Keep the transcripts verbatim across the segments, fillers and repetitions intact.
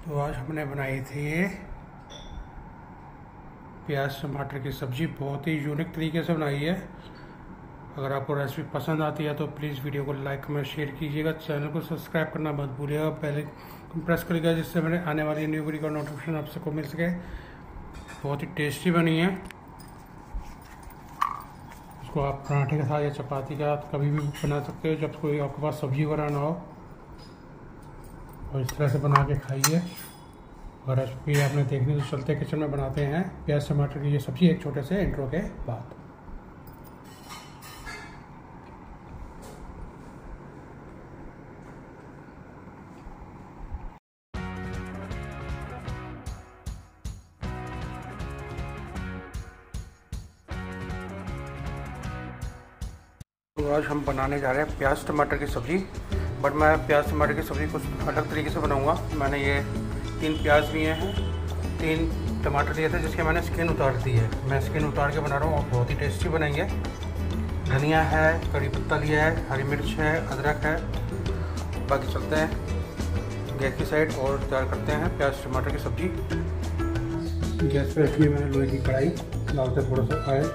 तो आज हमने बनाई थी ये प्याज टमाटर की सब्ज़ी। बहुत ही यूनिक तरीके से बनाई है। अगर आपको रेसिपी पसंद आती है तो प्लीज़ वीडियो को लाइक कमेंट शेयर कीजिएगा। चैनल को सब्सक्राइब करना मत भूलिएगा, पहले प्रेस करिएगा जिससे मेरे आने वाली न्यू वीडियो का नोटिफिकेशन आप सबको मिल सके। बहुत ही टेस्टी बनी है। इसको आप पराठे के साथ या चपाती के साथ कभी भी बना सकते हो जब कोई आपके पास सब्जी वगैरह ना हो, और इस तरह से बना के खाइए। और रेसिपी आपने देखनी तो चलते किचन में बनाते हैं प्याज टमाटर की ये सब्ज़ी एक छोटे से इंट्रो के बाद। तो आज हम बनाने जा रहे हैं प्याज टमाटर की सब्ज़ी, बट मैं प्याज टमाटर की सब्ज़ी कुछ अलग तरीके से बनाऊंगा। मैंने ये तीन प्याज लिए हैं, तीन टमाटर लिए थे जिसके मैंने स्किन उतार दी है। मैं स्किन उतार के बना रहा हूँ और बहुत ही टेस्टी बनेंगे। धनिया है, कड़ी पत्ता लिया है, हरी मिर्च है, अदरक है। बाकी चलते हैं गैस की साइड और तैयार करते हैं प्याज टमाटर की सब्ज़ी। गैस पे रखी है मैंने लोहे की कढ़ाई, डालते थोड़ा सा ऑयल,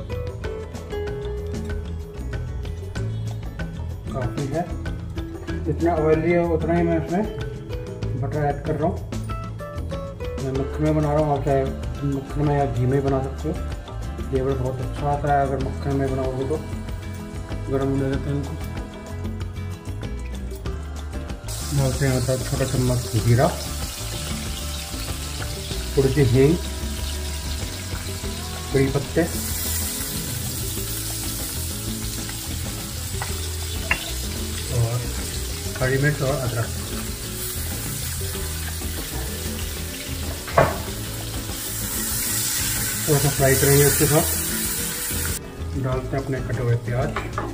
काफ़ी है। जितना ऑयल लिया उतना ही मैं इसमें बटर ऐड कर रहा हूँ। मैं मक्खन में बना रहा हूँ, आप चाहे मक्खन में या घी में बना सकते हो। फ्लेवर बहुत अच्छा आता है अगर मक्खन में बनाओगे तो। गर्म होने देते हैं इनको, डालते हैं मतलब छोटा चम्मच जीरा, थोड़ी सी हींग, कड़ी पत्ते, हरी मिर्च और अदरक। थोड़ा सा फ्राई करेंगे। उसके साथ डालते हैं अपने कटे हुए प्याज,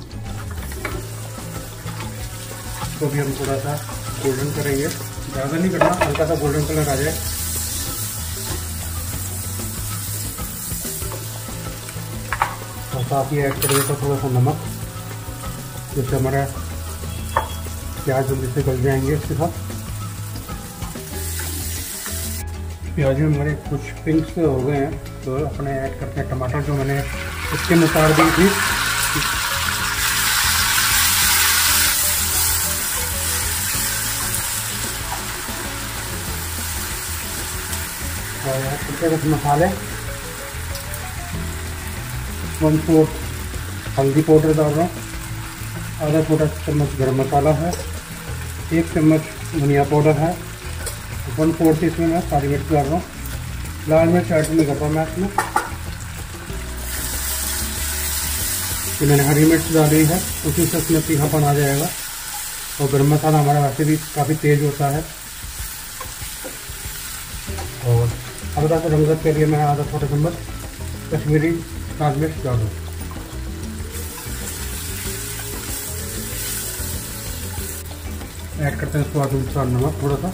तो भी हम थोड़ा सा गोल्डन करेंगे, ज़्यादा नहीं करना, हल्का सा गोल्डन कलर आ जाए। और साथ ही ऐड करेंगे तो थोड़ा सा नमक, जिससे हमारा प्याज जल्दी से गल जाएंगे। इसके साथ प्याज में हमारे कुछ पिंक से हो गए हैं, तो अपने ऐड करते हैं टमाटर जो मैंने इसके उतार दी थी। और ऐड करते हैं मसाले, वन फोर्थ हल्दी पाउडर डाल रहा हूँ, आधा छोटा चम्मच गरम मसाला है, एक चम्मच धनिया पाउडर है, वन फोर्थ इसमें मैं काली मिर्च डाल रहा हूँ। लाल मिर्च ऐड नहीं कर रहा मैं इसमें, तो मैंने हरी मिर्च डाली है, उसी से इसमें तीखापन आ जाएगा। और गरम मसाला हमारा वैसे भी काफ़ी तेज़ होता है। और हल्का सा रंगत के लिए मैं आधा छोटा चम्मच कश्मीरी लाल मिर्च डाल दूँ। ऐड करते हैं स्वाद अनुसार नमक थोड़ा सा,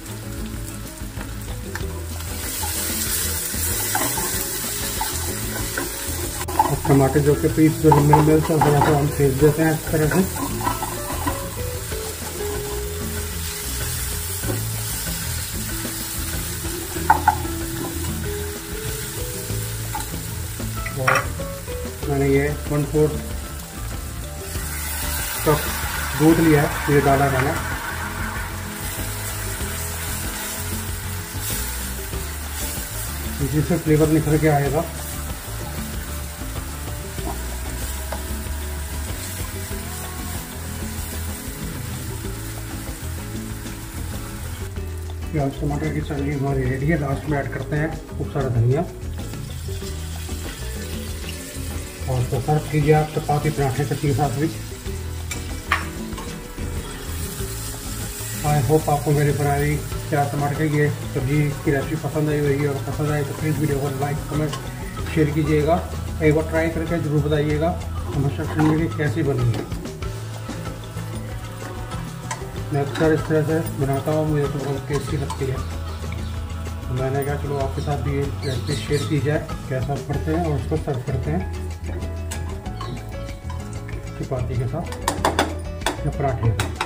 और टमाटर जो के पीस जो मिल मिल से थोड़ा सा हम सेक देते हैं इस तरह से। और मैंने ये वन फोर्थ कप दूध लिया है, ये डाला मैंने। जिससे फ्लेवर निखर के आएगा। प्याज टमाटर की सब्जी हमारी रेडी है। लास्ट में ऐड करते हैं खूब सारा धनिया, और तो सर्व कीजिए आप चपाती पराठे के साथ भी। आई होप आपको मेरी बनाई प्याज टमाटर की ये सब्जी की रेसिपी पसंद आई होगी। और पसंद आए तो प्लीज़ वीडियो को लाइक कमेंट शेयर कीजिएगा। एक बार ट्राई करके ज़रूर बताइएगा हमेशा मेरी कैसी बनी है। मैं अक्सर इस तरह से बनाता हूँ, मुझे तो बहुत टेस्टी लगती है। तो मैंने कहा चलो आपके साथ भी ये रेसिपी शेयर की जाए, कैसा करते हैं और उसको सर्व करते हैं चपाती के साथ या पराठे।